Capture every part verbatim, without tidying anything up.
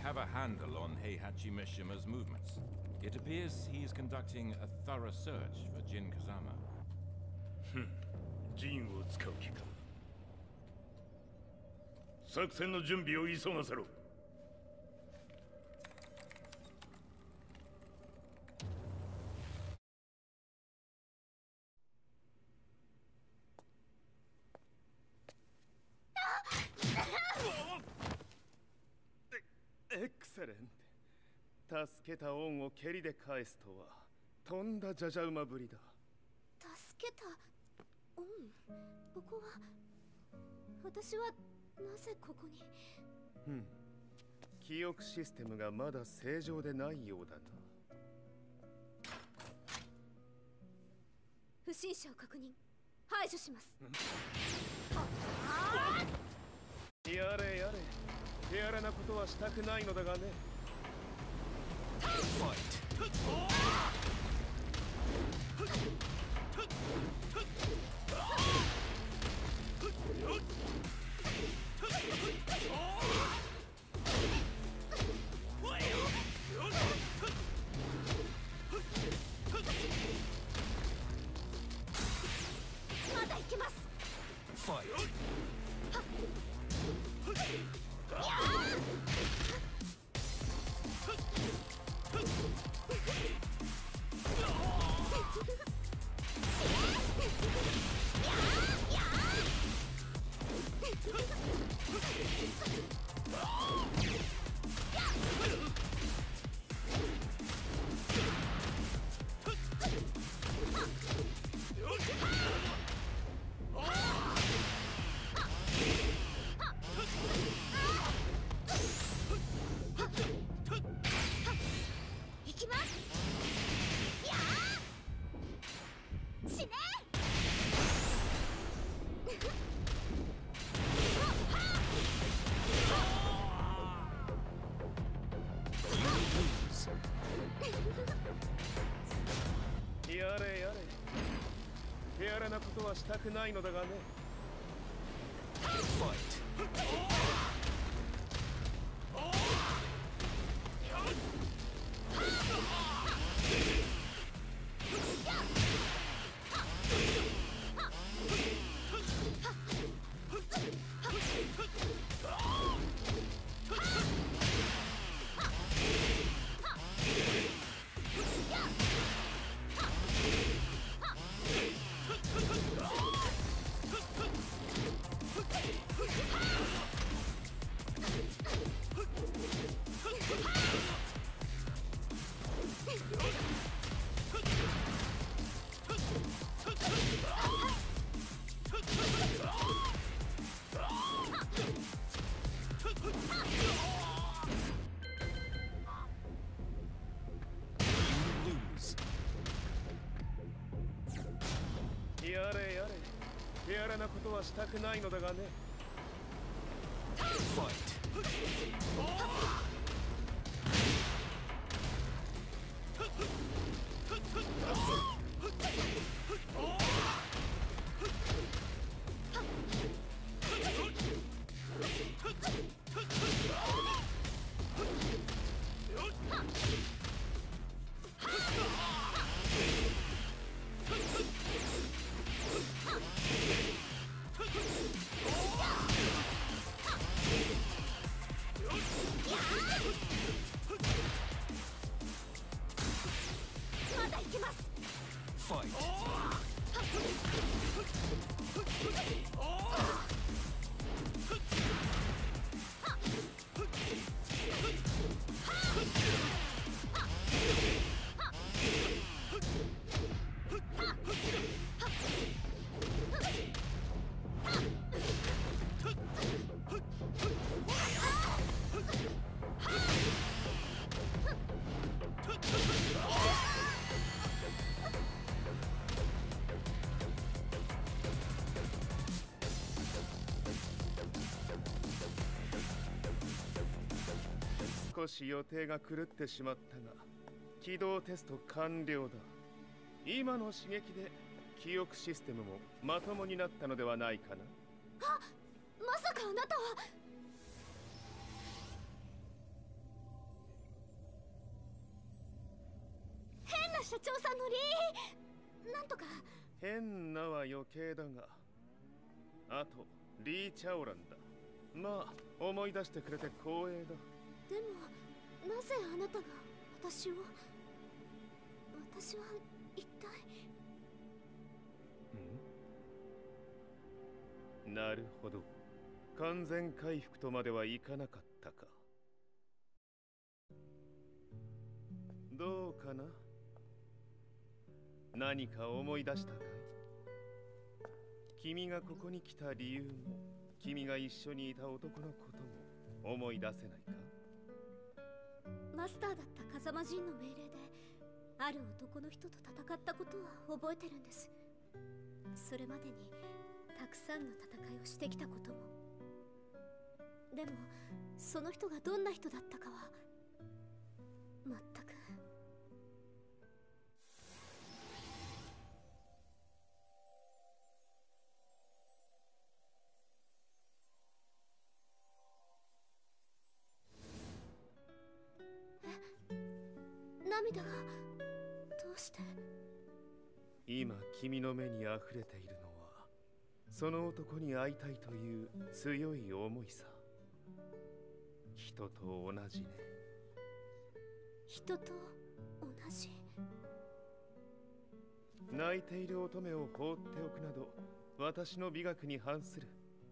have a handle on Heihachi Mishima's movements. It appears he is conducting a thorough search for Jin Kazama. Hmm. Jin を使う気か。作戦の準備を急がせろ。 エクセレント。助けた恩を蹴りで返すとはとんだじゃじゃ馬ぶりだ。 助けた恩？ここは私はなぜここに？ うん。記憶システムがまだ正常でないようだな。 不審者を確認。排除します。 やれやれ。手荒なことはしたくないのだがね。 まだ行けます。ファイト。やれやれ。手荒なことはしたくないのだがね。ファイト。やれやれ。手荒なことはしたくないのだがね。ファイまだ行けます。ファイト。少し予定が狂ってしまったが、起動テスト完了だ。今の刺激で記憶システムもまともになったのではないかな。あ、 まさかあなたは。 社長さんのリーなんとか。 変なは余計だが、あとリー・チャオランだ。まあ思い出してくれて光栄だ。 でもなぜあなたが私を。私は一体。 ん？なるほど、完全回復とまではいかなかったか。どうかな？何か思い出したかい？君がここに来た理由も、君が一緒にいた男のことも思い出せないか？ マスターだった風間陣の命令である男の人と戦ったことは覚えてるんです。それまでにたくさんの戦いをしてきたことも。でもその人がどんな人だったかは全く。涙がどうして。 今君の目に溢れているのはその男に会いたいという強い思いさ。人と同じね。 人と同じ。 泣いている乙女を放っておくなど私の美学に反する。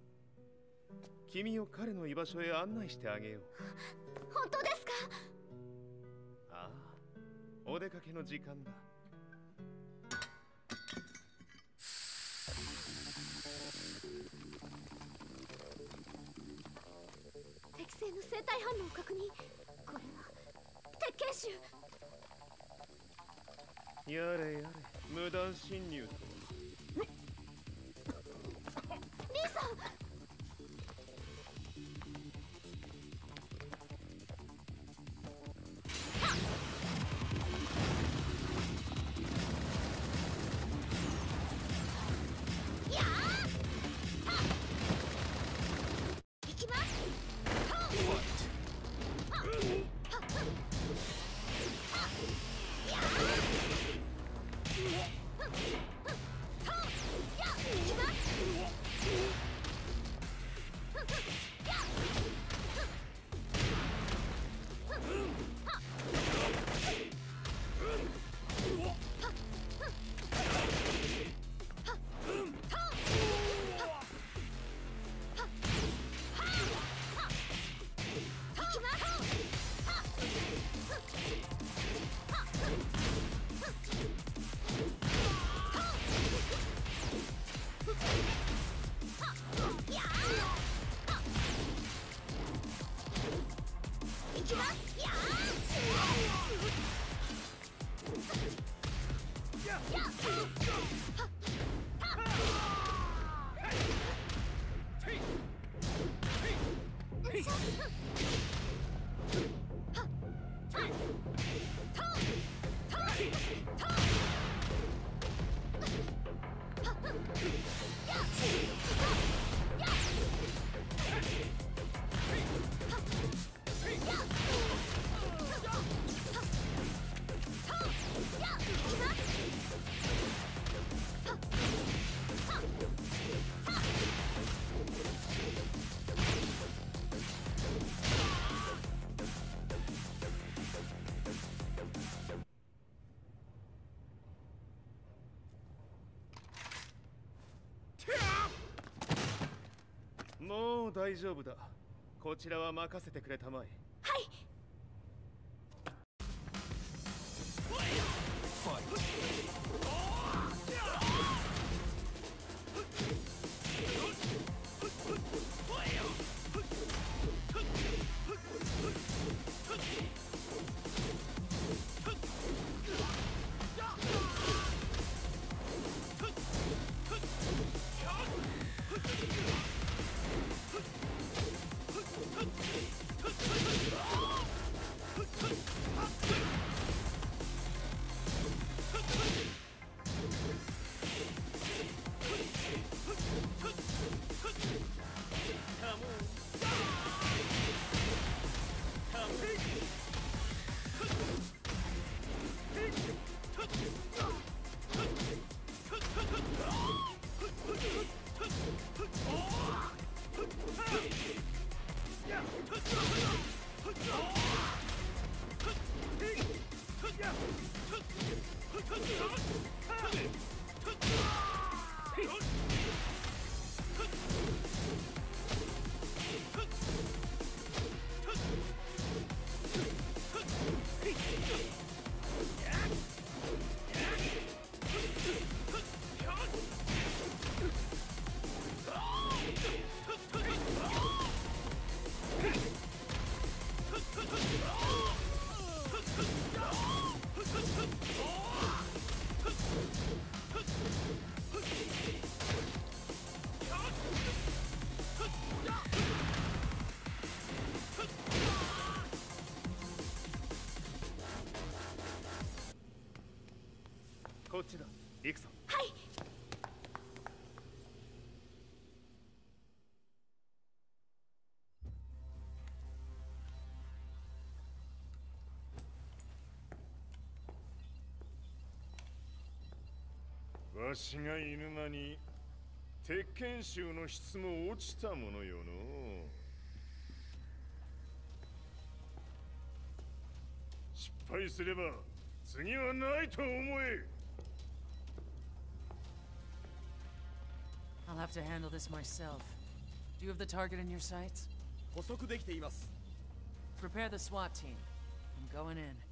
君を彼の居場所へ案内してあげよう。 本当ですか？ ああ、お出かけの時間だ。 適正の生体反応を確認。これは鉄拳臭。 やれやれ、無断侵入と。 リーさん。 もう大丈夫だ。こちらは任せてくれたまえ。 はい。 っこっちだ。行くぞ。 はい。 わしが犬間に鉄拳衆の質も落ちたものよの。失敗すれば次はないと思え。 I'll have to handle this myself. Do you have the target in your sights? 捕捉できています。 Prepare the SWAT team. I'm going in.